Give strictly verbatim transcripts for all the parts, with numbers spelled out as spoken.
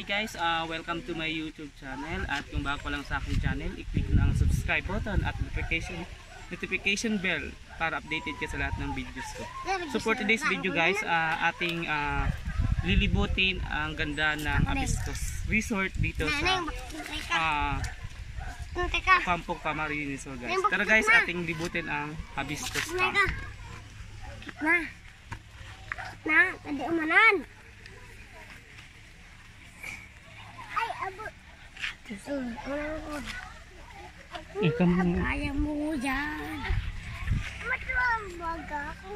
guys, uh, welcome to my YouTube channel. At kung bago lang sa aking channel, i-click na ang subscribe button at notification notification bell para updated ka sa lahat ng videos ko. So for today's video guys, uh, ating uh, lilibutin ang ganda ng Hibiscus Resort dito sa uh, Campo Camarines guys. Tara guys, ating libutin ang Hibiscus Camp. Na, na, tadi umanan. Ay, abo. Ikaw mo. Kaya mo yan. Matuang baga ko.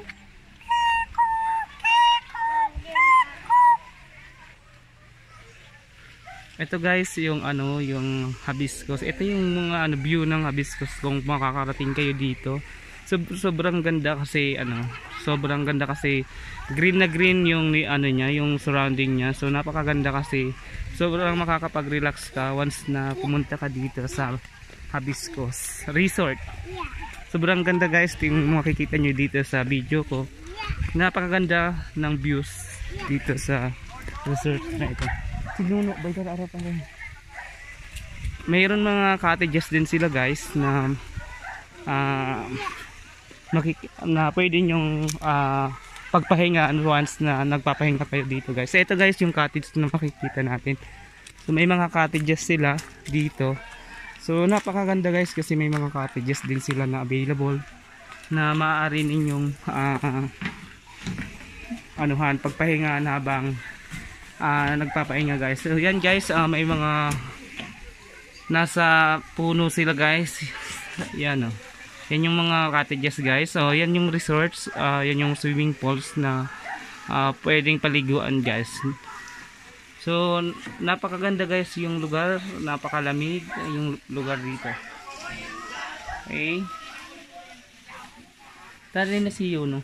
Ito guys, yung ano, yung Hibiscus. Ito yung mga ano, view ng Hibiscus kung makakarating kayo dito. So, sobrang ganda kasi ano, sobrang ganda kasi green na green yung ano niya, yung surrounding niya. So napakaganda kasi sobrang makakapag-relax ka once na pumunta ka dito sa Hibiscus Resort. Sobrang ganda guys, yung makikita niyo dito sa video ko. Napakaganda ng views dito sa resort na ito. Sinuno, bay ka araw pa rin. Mayroon mga cottages din sila guys na uh, na pwede nyong uh, pagpahinga once na nagpapahinga kayo dito guys. So ito guys yung cottage na makikita natin. So may mga cottages sila dito. So napakaganda guys kasi may mga cottages din sila na available na maaari ninyong uh, anuhan, pagpahinga habang uh, nagpapahinga guys. So yan guys, uh, may mga nasa puno sila guys. Yan o. Oh. Yan yung mga cottages guys. So yan yung resorts, uh, yan yung swimming pools na uh, pwedeng paliguan guys. So napakaganda guys yung lugar, napakalamig yung lugar dito. Okay. Tara na si Yuno.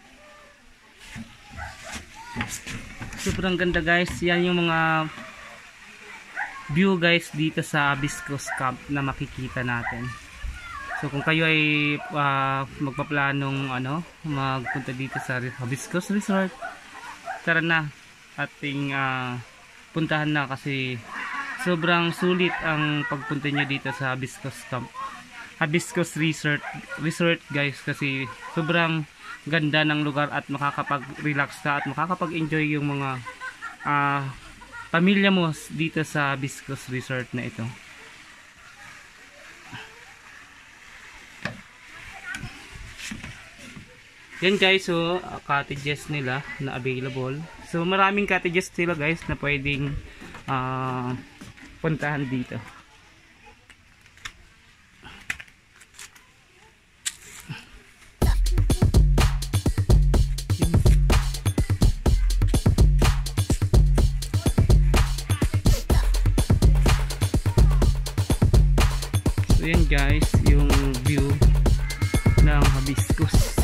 Sobrang ganda guys. Yan yung mga view guys dito sa Hibiscus Camp na makikita natin. So kung kayo ay uh, magpaplanong ano, magpunta dito sa Hibiscus Resort, tara na ating uh, puntahan na kasi sobrang sulit ang pagpunta nyo dito sa Hibiscus Camp, Hibiscus Resort, Resort guys kasi sobrang ganda ng lugar at makakapag-relax ka at makakapag-enjoy yung mga uh, pamilya mo dito sa Hibiscus Resort na ito. Yan guys, so cottages nila na available. So maraming cottages sila guys na pwedeng uh, puntahan dito. So yan guys, yung view ng Hibiscus.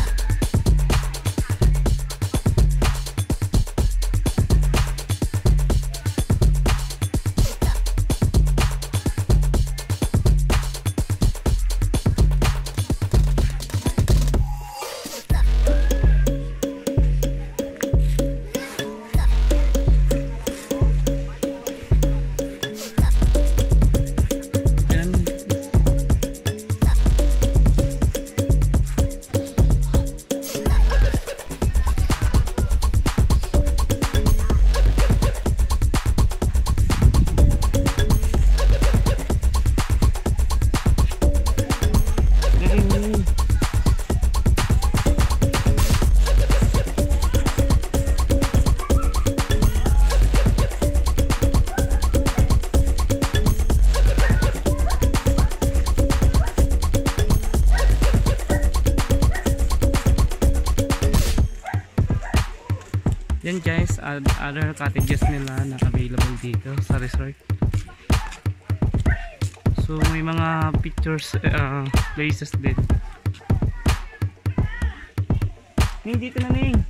Yan guys, other cottages nila na available dito sa resort. So may mga pictures uh, places din. Ning dito na ning.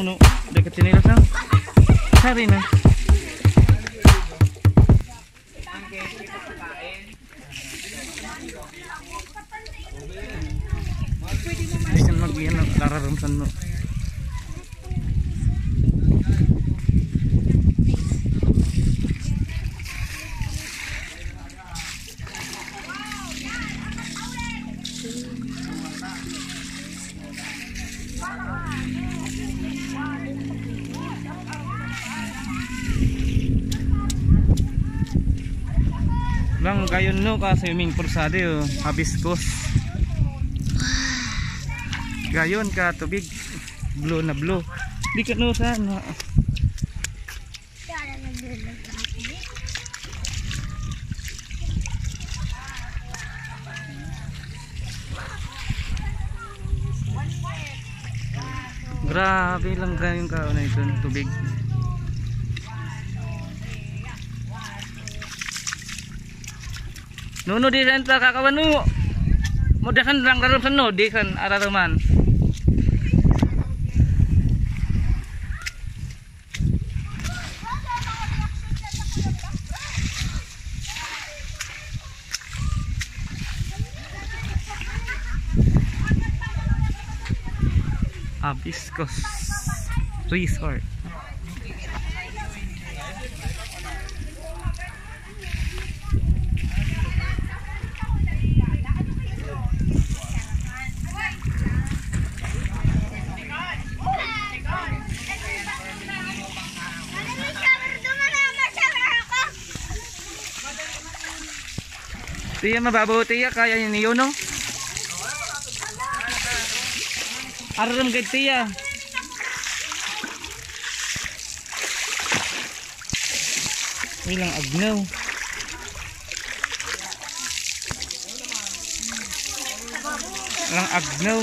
mo no. Dekat sini lang. Sari na. Bisan mag-iyan ang nararamsan mo. Lang gayon no ka swimming pool sa dio hibiscus. Gayon ka tubig blue na blue. Di ka no sa na. Grabe lang gayon ka na ito tubig. Nuno di san ta kakawan nu. Modasan lang dalam seno di san araraman. Hibiscus Resort. Tiya mababaw tiya kaya niyo no? Aram gid tiya. Ilang agnaw. Ilang agnaw.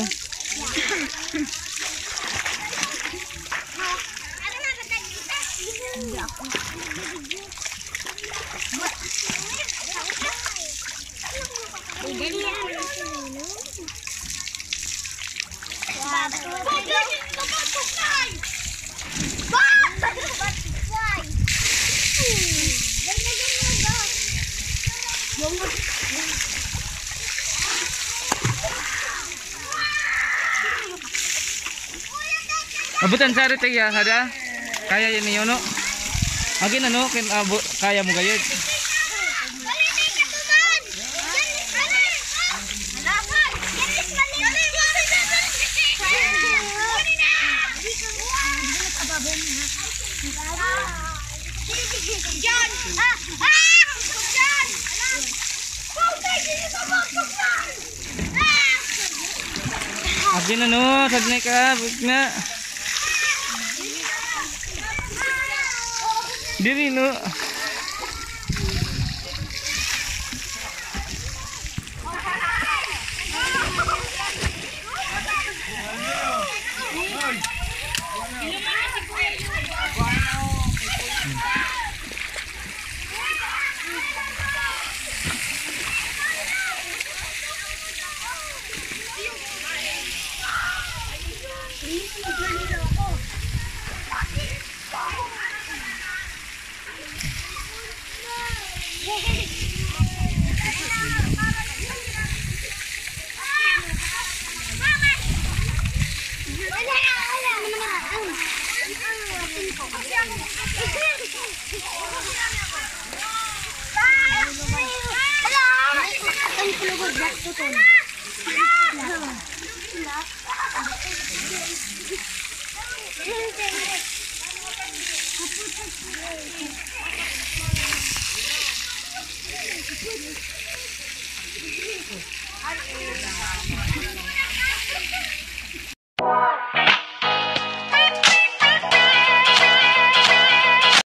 Abutan sa rito ya, ada? Kaya yan niyo no? Agin ano, kin abo kaya mo gayud. Agin ano, sadnay ka, nga. Diri no.